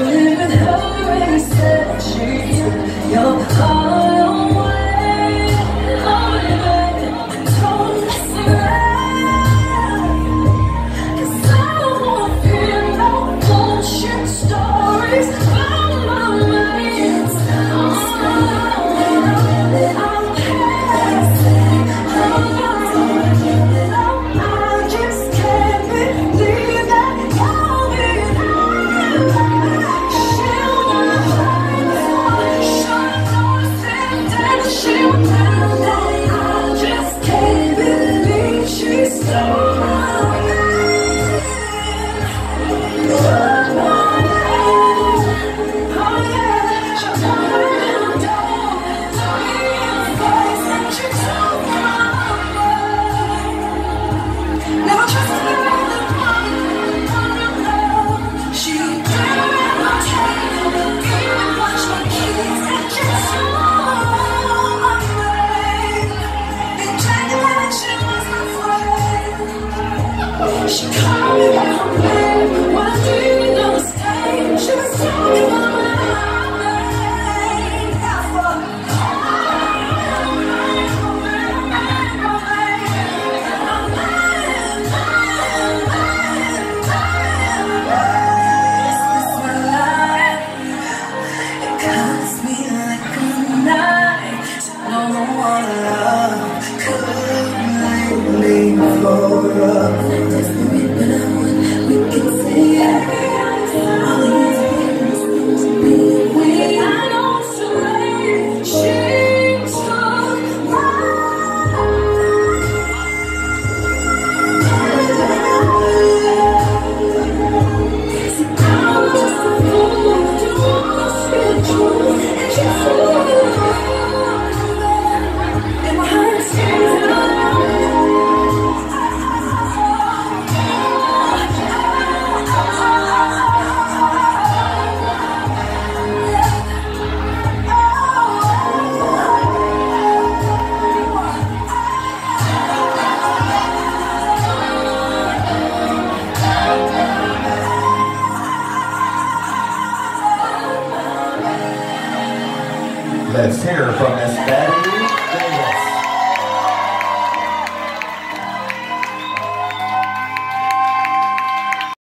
live with her and he said she took your heart away. Oh, baby, don't listen right, 'cause I don't wanna hear no bullshit stories about my mates. I just can't believe that you'll be she called me by her name. When I didn't understand, she was talking about my it cuts me like a knife. No one love could leave me for us. Let's hear from Miss Betty.